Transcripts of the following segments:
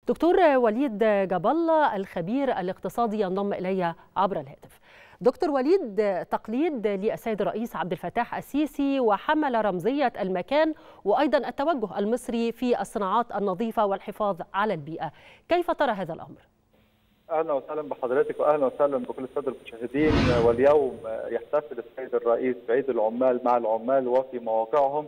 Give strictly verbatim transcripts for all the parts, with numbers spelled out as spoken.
دكتور وليد جاب الله الخبير الاقتصادي ينضم إلي عبر الهاتف. دكتور وليد، تقليد للسيد الرئيس عبد الفتاح السيسي وحمل رمزية المكان وأيضا التوجه المصري في الصناعات النظيفة والحفاظ على البيئة، كيف ترى هذا الأمر؟ أهلا وسهلا بحضرتك وأهلا وسهلا بكل السادة المشاهدين. واليوم يحتفل السيد الرئيس بعيد العمال مع العمال وفي مواقعهم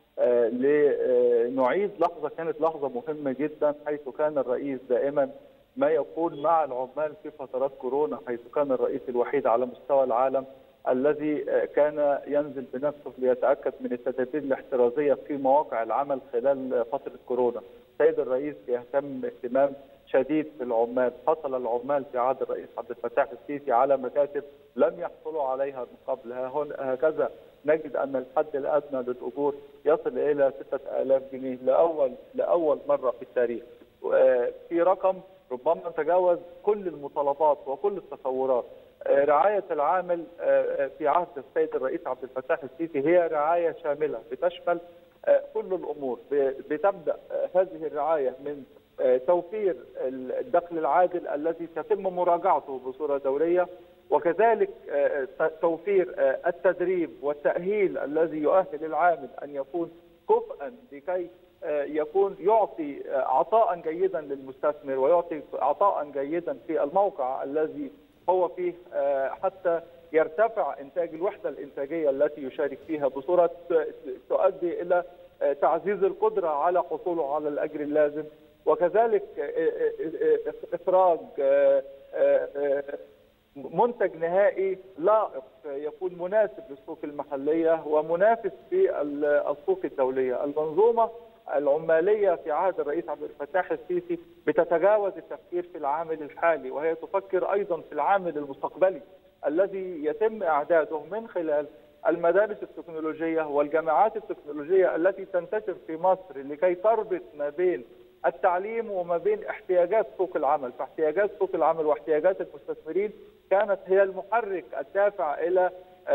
لنعيد لحظة كانت لحظة مهمة جدا، حيث كان الرئيس دائما ما يكون مع العمال في فترات كورونا، حيث كان الرئيس الوحيد على مستوى العالم الذي كان ينزل بنفسه ليتأكد من التدابير الاحترازية في مواقع العمل خلال فترة كورونا. السيد الرئيس يهتم اهتمام شديد في العمال، حصل العمال في عهد الرئيس عبد الفتاح السيسي على مكاتب لم يحصلوا عليها من قبل. هكذا نجد ان الحد الادنى للاجور يصل الى ستة آلاف جنيه لاول لاول مره في التاريخ، في رقم ربما تجاوز كل المطالبات وكل التصورات. رعايه العامل في عهد السيد الرئيس عبد الفتاح السيسي هي رعايه شامله بتشمل كل الامور، بتبدا هذه الرعايه من توفير الدخل العادل الذي تتم مراجعته بصوره دوريه، وكذلك توفير التدريب والتأهيل الذي يؤهل العامل أن يكون كفءا لكي يكون يعطي عطاء جيدا للمستثمر ويعطي عطاء جيدا في الموقع الذي هو فيه حتى يرتفع إنتاج الوحدة الإنتاجية التي يشارك فيها بصورة تؤدي إلى تعزيز القدرة على حصوله على الأجر اللازم، وكذلك إخراج منتج نهائي لائق يكون مناسب للسوق المحلية ومنافس في السوق الدولية. المنظومة العمالية في عهد الرئيس عبد الفتاح السيسي بتتجاوز التفكير في العامل الحالي، وهي تفكر أيضا في العامل المستقبلي الذي يتم إعداده من خلال المدارس التكنولوجية والجامعات التكنولوجية التي تنتشر في مصر لكي تربط ما بين التعليم وما بين احتياجات سوق العمل، فاحتياجات سوق العمل واحتياجات المستثمرين كانت هي المحرك الدافع الى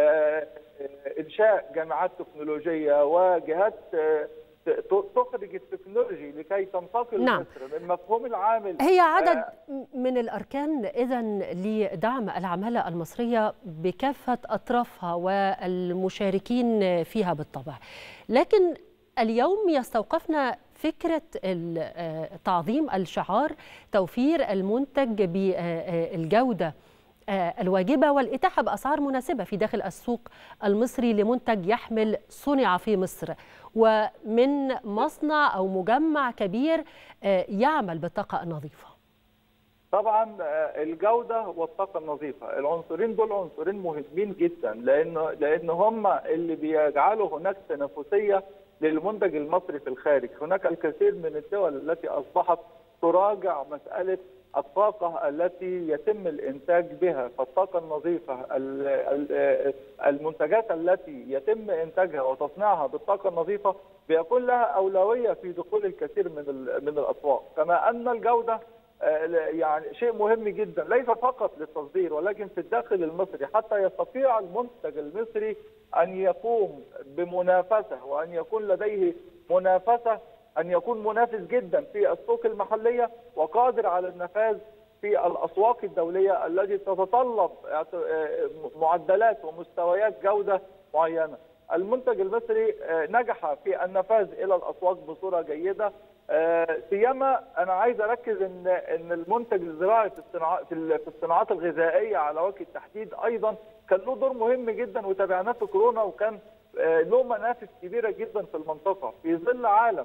انشاء جامعات تكنولوجيه وجهات تخرج التكنولوجي لكي تنتقل نعم. مصر من مفهوم العامل. هي عدد من الاركان اذا لدعم العماله المصريه بكافه اطرافها والمشاركين فيها بالطبع، لكن اليوم يستوقفنا فكرة تعظيم الشعار توفير المنتج بالجودة الواجبة والإتاحة بأسعار مناسبة في داخل السوق المصري لمنتج يحمل صنع في مصر ومن مصنع أو مجمع كبير يعمل بالطاقة النظيفة. طبعا الجودة والطاقة النظيفة، العنصرين دول عنصرين مهمين جدا، لأنه لأن هم اللي بيجعلوا هناك تنافسية للمنتج المصري في الخارج. هناك الكثير من الدول التي أصبحت تراجع مسألة الطاقة التي يتم الإنتاج بها، فالطاقة النظيفة المنتجات التي يتم إنتاجها وتصنيعها بالطاقة النظيفة بيكون لها أولوية في دخول الكثير من من الأسواق، كما أن الجودة يعني شيء مهم جدا ليس فقط للتصدير ولكن في الداخل المصري، حتى يستطيع المنتج المصري أن يقوم بمنافسة وأن يكون لديه منافسة، أن يكون منافس جدا في السوق المحلية وقادر على النفاذ في الأسواق الدولية التي تتطلب معدلات ومستويات جودة معينة. المنتج المصري نجح في النفاذ إلى الأسواق بصورة جيدة، سيما أنا عايز أركز إن إن المنتج الزراعي في الصناعات في الصناعات الغذائية على وجه التحديد أيضا كان له دور مهم جدا وتابعناه في كورونا، وكان له منافس كبيرة جدا في المنطقة في ظل عالم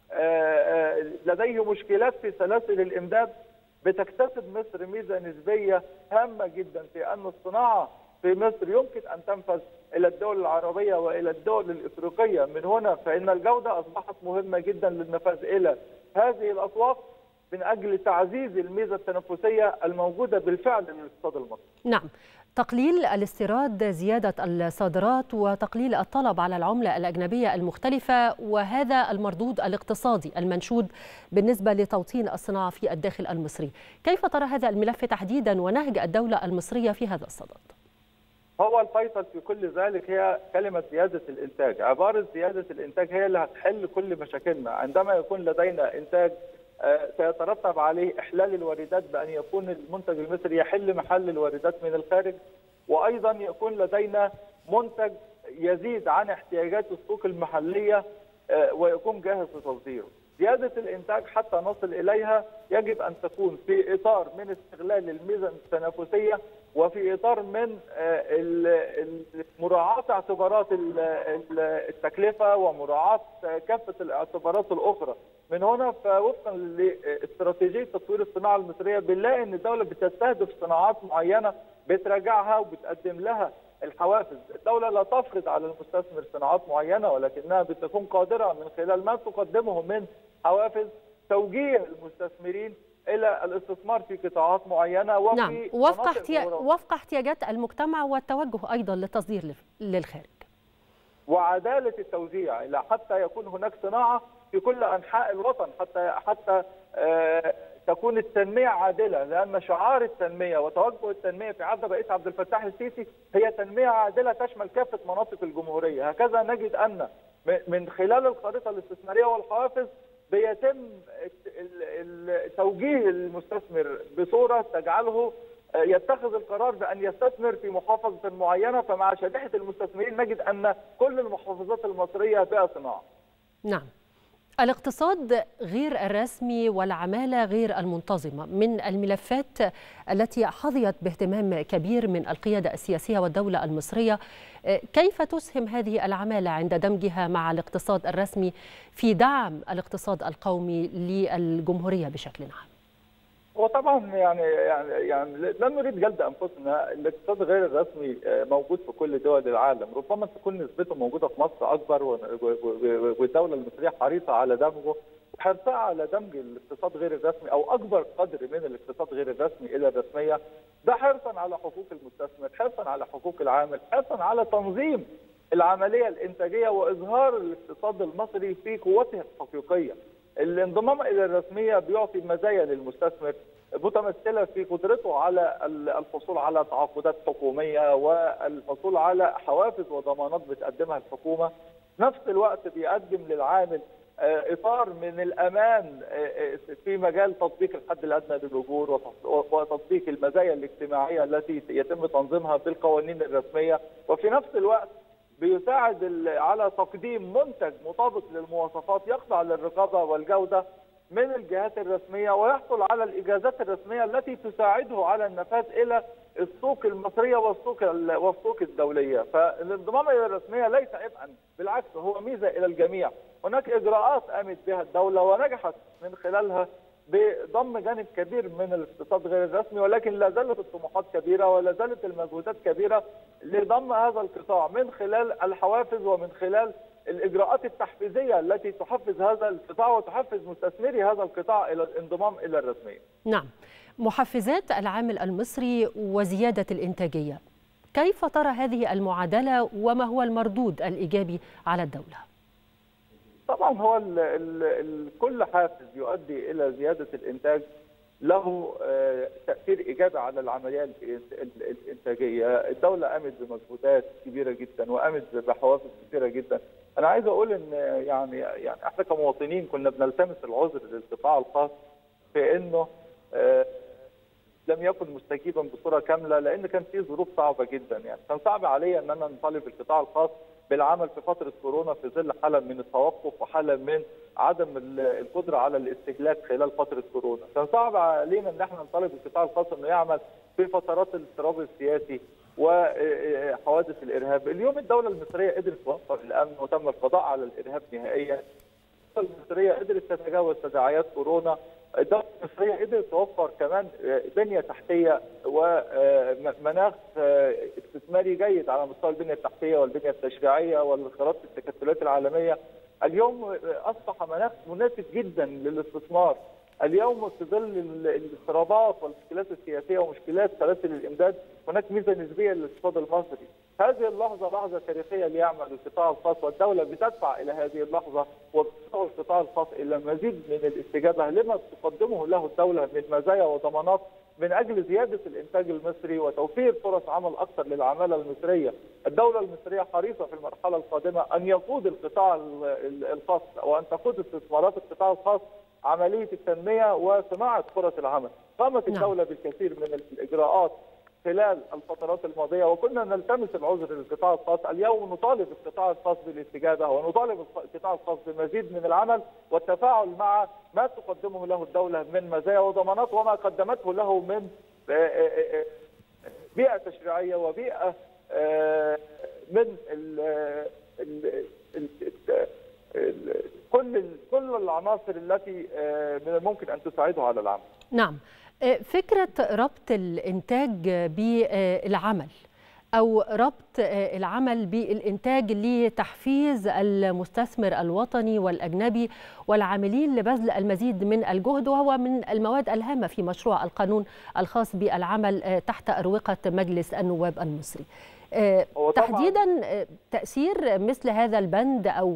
لديه مشكلات في سلاسل الإمداد. بتكتسب مصر ميزة نسبية هامة جدا في أن الصناعة في مصر يمكن أن تنفذ إلى الدول العربية وإلى الدول الإفريقية. من هنا فإن الجودة أصبحت مهمة جدا للنفاذ إلى هذه الأسواق من أجل تعزيز الميزة التنافسية الموجودة بالفعل للاقتصاد المصري. نعم، تقليل الاستيراد، زيادة الصادرات، وتقليل الطلب على العملة الأجنبية المختلفة، وهذا المردود الاقتصادي المنشود بالنسبة لتوطين الصناعة في الداخل المصري. كيف ترى هذا الملف تحديدا ونهج الدولة المصرية في هذا الصدد؟ هو الفيصل في كل ذلك هي كلمة زيادة الإنتاج. عبارة زيادة الإنتاج هي اللي هتحل كل مشاكلنا. عندما يكون لدينا إنتاج سيترتب عليه إحلال الواردات بأن يكون المنتج المصري يحل محل الواردات من الخارج، وأيضا يكون لدينا منتج يزيد عن احتياجات السوق المحلية ويكون جاهز لتصديره. زيادة الإنتاج حتى نصل إليها يجب أن تكون في إطار من استغلال الميزان التنافسية، وفي إطار من مراعاة اعتبارات التكلفة ومراعاة كافة الاعتبارات الأخرى. من هنا فوفقا لاستراتيجية تطوير الصناعة المصرية بنلاقي أن الدولة بتستهدف صناعات معينة بتراجعها وبتقدم لها الحوافز. الدولة لا تفرض على المستثمر صناعات معينة، ولكنها بتكون قادرة من خلال ما تقدمه من حوافز توجيه المستثمرين الى الاستثمار في قطاعات معينه وفي نعم وفق احتياج وفق احتياجات المجتمع والتوجه ايضا للتصدير للخارج. وعداله التوزيع الى حتى يكون هناك صناعه في كل انحاء الوطن، حتى حتى آه تكون التنميه عادله، لان شعار التنميه وتوجه التنميه في عهد الرئيس عبد الفتاح السيسي هي تنميه عادله تشمل كافه مناطق الجمهوريه. هكذا نجد ان من خلال الخريطه الاستثماريه والحوافز بيتم توجيه المستثمر بصوره تجعله يتخذ القرار بان يستثمر في محافظه معينه. فمع شريحه المستثمرين نجد ان كل المحافظات المصريه بها صناعه. نعم. الاقتصاد غير الرسمي والعمالة غير المنتظمة من الملفات التي حظيت باهتمام كبير من القيادة السياسية والدولة المصرية. كيف تسهم هذه العمالة عند دمجها مع الاقتصاد الرسمي في دعم الاقتصاد القومي للجمهورية بشكل عام؟ وطبعا يعني يعني يعني لا نريد جلد انفسنا، الاقتصاد غير الرسمي موجود في كل دول العالم، ربما تكون نسبته موجوده في مصر اكبر، والدوله المصريه حريصه على دمجه، وحرصها على دمج الاقتصاد غير الرسمي او اكبر قدر من الاقتصاد غير الرسمي الى الرسميه، ده حرصا على حقوق المستثمر، حرصا على حقوق العامل، حرصا على تنظيم العمليه الانتاجيه واظهار الاقتصاد المصري في قوته الحقيقيه. الانضمام الى الرسميه بيعطي مزايا للمستثمر متمثله في قدرته على الحصول على تعاقدات حكوميه والحصول على حوافز وضمانات بتقدمها الحكومه. في نفس الوقت بيقدم للعامل اطار من الامان في مجال تطبيق الحد الادنى للاجور وتطبيق المزايا الاجتماعيه التي يتم تنظيمها بالقوانين الرسميه، وفي نفس الوقت بيساعد على تقديم منتج مطابق للمواصفات يخضع للرقابه والجوده من الجهات الرسميه، ويحصل على الاجازات الرسميه التي تساعده على النفاذ الى السوق المصريه والسوق والسوق الدوليه. فالانضمام الى الرسميه ليس عبئا، بالعكس هو ميزه الى الجميع. هناك اجراءات قامت بها الدوله ونجحت من خلالها بضم جانب كبير من الاقتصاد غير الرسمي، ولكن لا زالت الطموحات كبيره ولا زالت المجهودات كبيره لضم هذا القطاع من خلال الحوافز ومن خلال الاجراءات التحفيزيه التي تحفز هذا القطاع وتحفز مستثمري هذا القطاع الى الانضمام الى الرسميه. نعم. محفزات العامل المصري وزياده الانتاجيه، كيف ترى هذه المعادله وما هو المردود الايجابي على الدوله؟ طبعا هو ال ال ال كل حافز يؤدي الى زياده الانتاج له تاثير ايجابي على العمليه الانتاجيه. الدوله قامت بمجهودات كبيره جدا وقامت بحوافز كثيره جدا. انا عايز اقول ان يعني يعني احنا كمواطنين كنا بنلتمس العذر للقطاع الخاص في انه لم يكن مستجيبا بصوره كامله، لان كان في ظروف صعبه جدا. يعني كان صعب عليا ان انا نطالب القطاع الخاص بالعمل في فتره كورونا في ظل حاله من التوقف وحاله من عدم القدره على الاستهلاك خلال فتره كورونا. كان صعب علينا ان احنا نطالب القطاع الخاص انه يعمل في فترات الاضطراب السياسي وحوادث الارهاب. اليوم الدوله المصريه قدرت توفر الامن وتم القضاء على الارهاب نهائيا. الدوله المصريه قدرت تتجاوز تداعيات كورونا. الدوله المصريه قدرت توفر كمان بنيه تحتيه ومناخ استثماري جيد على مستوى البنيه التحتيه والبنيه التشريعيه والخرائط التكتلات العالميه. اليوم اصبح مناخ مناسب جدا للاستثمار. اليوم في ظل الاضطرابات والمشكلات السياسيه ومشكلات سلاسل الامداد هناك ميزه نسبيه للاقتصاد المصري. هذه اللحظه لحظه تاريخيه ليعمل القطاع الخاص، والدوله بتدفع الى هذه اللحظه وبتدفع القطاع الخاص الى مزيد من الاستجابه لما تقدمه له الدوله من مزايا وضمانات من اجل زياده الانتاج المصري وتوفير فرص عمل اكثر للعماله المصريه. الدوله المصريه حريصه في المرحله القادمه ان يقود القطاع الخاص وان تقود استثمارات القطاع الخاص عمليه التنميه وصناعه فرص العمل. قامت الدوله بالكثير من الاجراءات خلال الفترات الماضيه، وكنا نلتمس العذر للقطاع الخاص. اليوم نطالب القطاع الخاص بالاستجابه، ونطالب القطاع الخاص بمزيد من العمل والتفاعل مع ما تقدمه له الدوله من مزايا وضمانات، وما قدمته له من بيئه تشريعيه وبيئه من ال كل كل العناصر التي من الممكن ان تساعده على العمل. نعم. فكرة ربط الإنتاج بالعمل أو ربط العمل بالإنتاج لتحفيز المستثمر الوطني والأجنبي والعاملين لبذل المزيد من الجهد، وهو من المواد الهامة في مشروع القانون الخاص بالعمل تحت أروقة مجلس النواب المصري. تحديدا تأثير مثل هذا البند أو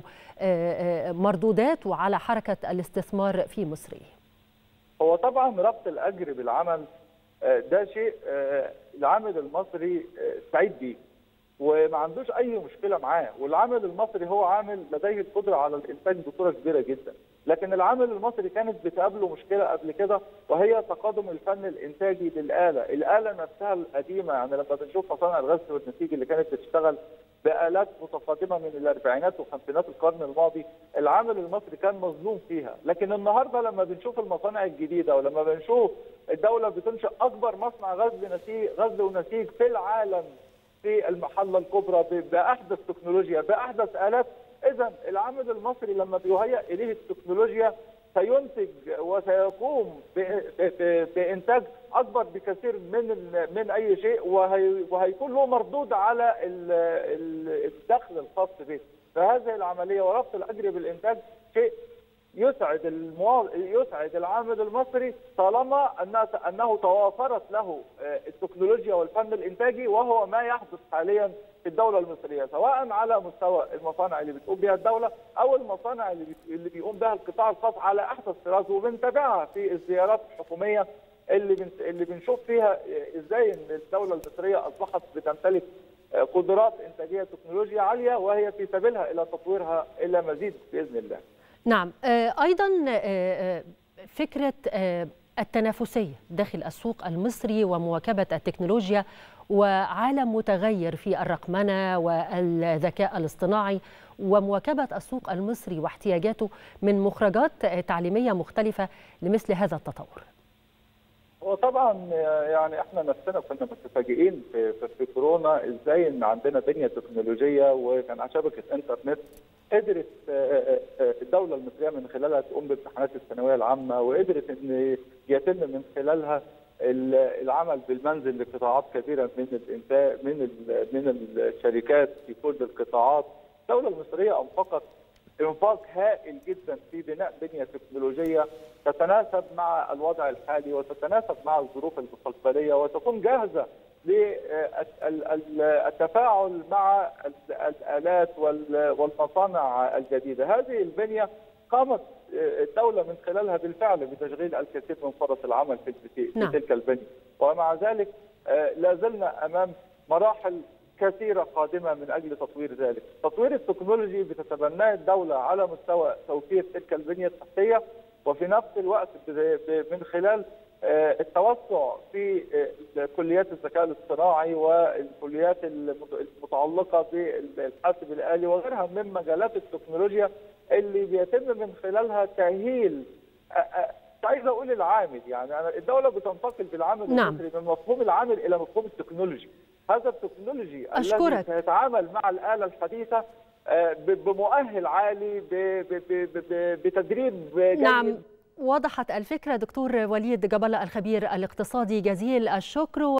مردوداته على حركة الاستثمار في مصر. هو طبعا ربط الاجر بالعمل ده شيء العامل المصري سعيد بيه وما عندوش اي مشكله معاه، والعامل المصري هو عامل لديه القدره على الانتاج بصوره كبيره جدا، لكن العامل المصري كانت بتقابله مشكله قبل كده وهي تقادم الفن الانتاجي للاله، الاله نفسها القديمه. يعني لما بنشوف مصانع الغزل والنسيج اللي كانت بتشتغل بآلات متقدمه من الاربعينات وخمسينات القرن الماضي، العامل المصري كان مظلوم فيها، لكن النهارده لما بنشوف المصانع الجديده ولما بنشوف الدوله بتنشئ اكبر مصنع غزل نسيج غزل ونسيج في العالم في المحله الكبرى باحدث تكنولوجيا باحدث آلات، اذا العامل المصري لما بيهيئ اليه التكنولوجيا سينتج وسيقوم بانتاج اكبر بكثير من من اي شيء، وهيكون له مردود على الدخل الخاص به. فهذه العمليه وربط الاجر بالانتاج شيء يسعد المواطن يسعد العامل المصري طالما انه توافرت له التكنولوجيا والفن الانتاجي، وهو ما يحدث حاليا في الدوله المصريه، سواء على مستوى المصانع اللي بتقوم بها الدوله او المصانع اللي اللي بيقوم بها القطاع الخاص على احدث طراز، وبنتابعها في الزيارات الحكوميه اللي بن... اللي بنشوف فيها ازاي ان الدوله المصريه اصبحت بتمتلك قدرات انتاجيه تكنولوجيا عاليه، وهي في سبيلها الى تطويرها الى مزيد باذن الله. نعم. أيضا فكرة التنافسية داخل السوق المصري ومواكبة التكنولوجيا وعالم متغير في الرقمنة والذكاء الاصطناعي ومواكبة السوق المصري واحتياجاته من مخرجات تعليمية مختلفة لمثل هذا التطور. وطبعا يعني احنا نفسنا كنا متفاجئين في, في كورونا ازاي ان عندنا بنيه تكنولوجيه وكان شبكه انترنت قدرت الدوله المصريه من خلالها تقوم بامتحانات الثانويه العامه، وقدرت ان يتم من خلالها العمل بالمنزل لقطاعات كبيره من الانتاج من من الشركات في كل القطاعات. الدوله المصريه انفقت انفاق هائل جدا في بناء بنيه تكنولوجيه تتناسب مع الوضع الحالي وتتناسب مع الظروف المستقبليه وتكون جاهزه للتفاعل مع الآلات والمصانع الجديدة. هذه البنية قامت الدولة من خلالها بالفعل بتشغيل الكثير من فرص العمل في نعم. تلك البنية، ومع ذلك لا زلنا أمام مراحل كثيرة قادمة من أجل تطوير ذلك. تطوير التكنولوجي بتتبناه الدولة على مستوى توفير تلك البنية التحتية، وفي نفس الوقت من خلال التوسع في كليات الذكاء الاصطناعي والكليات المتعلقه بالحاسب الآلي وغيرها من مجالات التكنولوجيا اللي بيتم من خلالها تأهيل مش عايز اقول العامل، يعني الدوله بتنتقل بالعامل نعم. المصري من مفهوم العامل الى مفهوم التكنولوجي. هذا التكنولوجي أشكرك. الذي سيتعامل مع الآلة الحديثة بمؤهل عالي بتدريب جيد. نعم، وضحت الفكرة. دكتور وليد جاب الله الخبير الاقتصادي، جزيل الشكر.